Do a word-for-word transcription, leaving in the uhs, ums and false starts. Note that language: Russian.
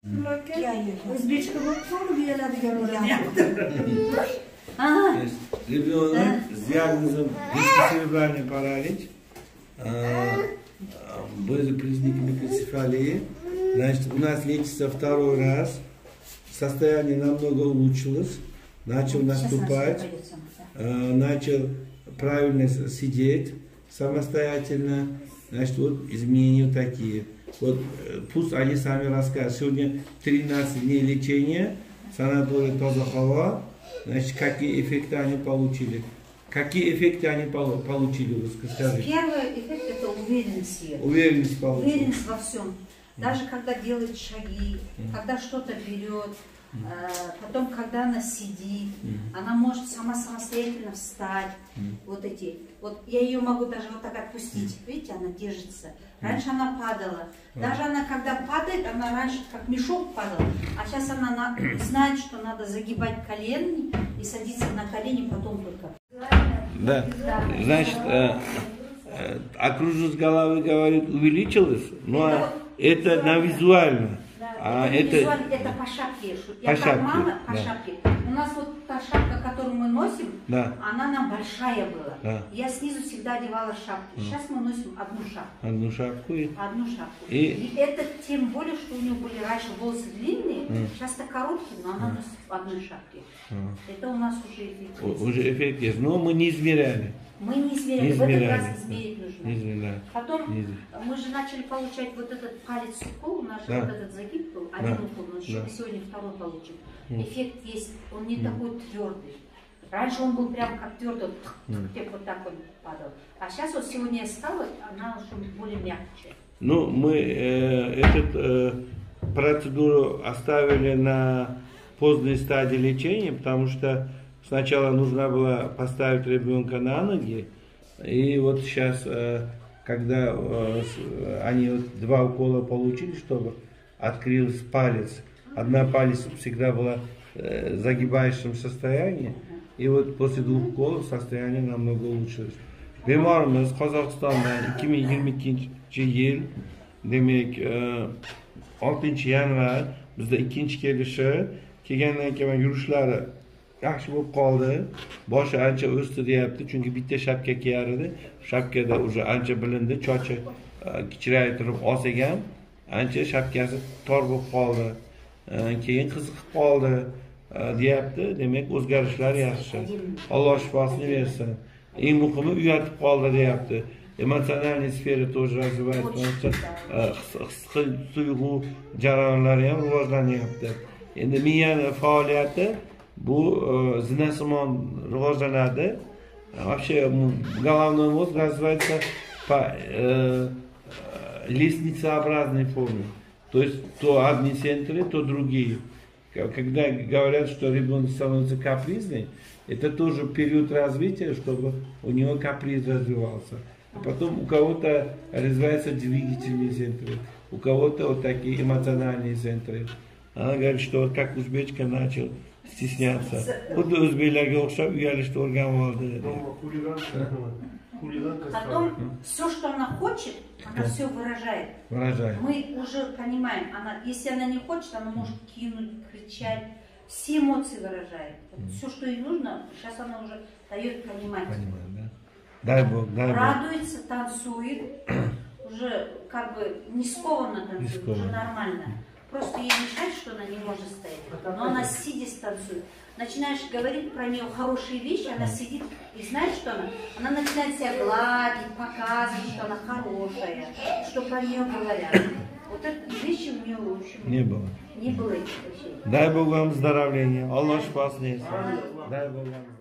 O'zbekcha bo'lib qoldi, uyaladigan o'ranyapti. Ребенок с диагнозом вегетативной паралич, были признаки микроцефалии. Значит, у нас лечится второй раз. Состояние намного улучшилось. Начал наступать. Начал правильно сидеть самостоятельно. Значит, вот изменения такие. Вот пусть они сами расскажут. Сегодня тринадцать дней лечения. Санаторий Тазахава. Значит, какие эффекты они получили? Какие эффекты они получили? Вы скажите. Первый эффект – это уверенность. Уверенность получили. Уверенность во всем. Даже когда делает шаги, mm. когда что-то берет, mm. э, потом, когда она сидит, mm. она может сама самостоятельно встать. Mm. Вот эти. Вот я ее могу даже вот так отпустить. Mm. Видите, она держится. Раньше mm. она падала. Mm. Даже она, когда падает, она раньше как мешок падала. А сейчас она на, знает, что надо загибать колени и садиться на колени, потом только. Да. да. Значит, э, э, окружность головы, говорит, увеличилась. Ну, а это на визуально. Да, а это, это... Визуально, это по шапке. Я по шапке, как мама по да. шапке. У нас вот та шапка, которую мы носим, да. она нам большая была. Да. Я снизу всегда одевала шапку. Да. Сейчас мы носим одну шапку. Одну шапку и... Одну шапку. И... и это тем более, что у нее были раньше волосы длинные, mm. сейчас-то короткие, но она mm. носит в одной шапке. Mm. Это у нас уже эффект есть. Уже эффект есть, но мы не измеряли. Мы не измеряли, не в этот измеряли. раз измерить нужно. Не измеряли. Потом не мы же начали получать вот этот палец укол, у нас да. вот этот загиб был, один да. укол, но еще да. мы сегодня второй получим. Mm. Эффект есть, он не mm. такой твердый. Раньше он был прям как твердый, mm. вот так он падал. А сейчас вот сегодня я стала, она уже более мягче. Ну, мы э, эту э, процедуру оставили на поздней стадии лечения, потому что сначала нужно было поставить ребенка на ноги, и вот сейчас, э, когда э, они вот два укола получили, чтобы открылся палец, одна палец всегда была э, в загибающем состоянии, и вот после двух уколов состояние намного улучшилось. Bemorimiz Qozog'istondan ikki ming yigirma ikkinchi yil, demak oltinchi yanvar bizda ikkinchi kelishi, kelgandan keyin yurishlari yaxshi bo'lib qoldi. Boshi ancha o'sdi deyapti, chunki bitta shapka kiyar edi. Shapkada уже ancha bilindi, chochi kichraytirib olsagan, ancha shapkasi tor bo'lib qoldi. Keyin qiziqib qoldi deyapti. Demak, o'zgarishlar yaxshi. Alloh shifosini bersin. Eng muhimi uyatib qoldi deyapti. Emotsionальная sfera тоже развивается, his tuyg'u jarayonlari ham rivojlanyapti. Endi miyaning faoliyati bu zinasimon rivojlanadi. Вообще головной мозг развивается по э, лестницеобразной форме. То есть то одни центры, то другие. Когда говорят, что ребенок становится капризный, это тоже период развития, чтобы у него каприз развивался. А потом у кого-то развиваются двигательные центры, у кого-то вот такие эмоциональные центры. Она говорит, что вот как узбечка начал стесняться. Вот узбекларga o'xshab uyalishni o'rganib oldi. Потом все, что она хочет, она все выражает. Выражает. Мы уже понимаем, она, если она не хочет, она может кинуть, кричать. Все эмоции выражает. Вот все, что ей нужно, сейчас она уже дает понимать. Понимаю, да? Дай Бог, дай Бог. Радуется, танцует, уже как бы не скованно танцует, не скованно. Уже нормально. Просто ей мешает, что она не может стоять. Но она сидя танцует. Начинаешь говорить про нее хорошие вещи, она сидит и знаешь, что она? Она начинает себя гладить, показывать, что она хорошая, что про нее говорят. Вот эти вещи у нее, в общем, не было. Не было этих вещей. Дай Бог вам здоровления. Аллах шифасini bersin. Дай Бог вам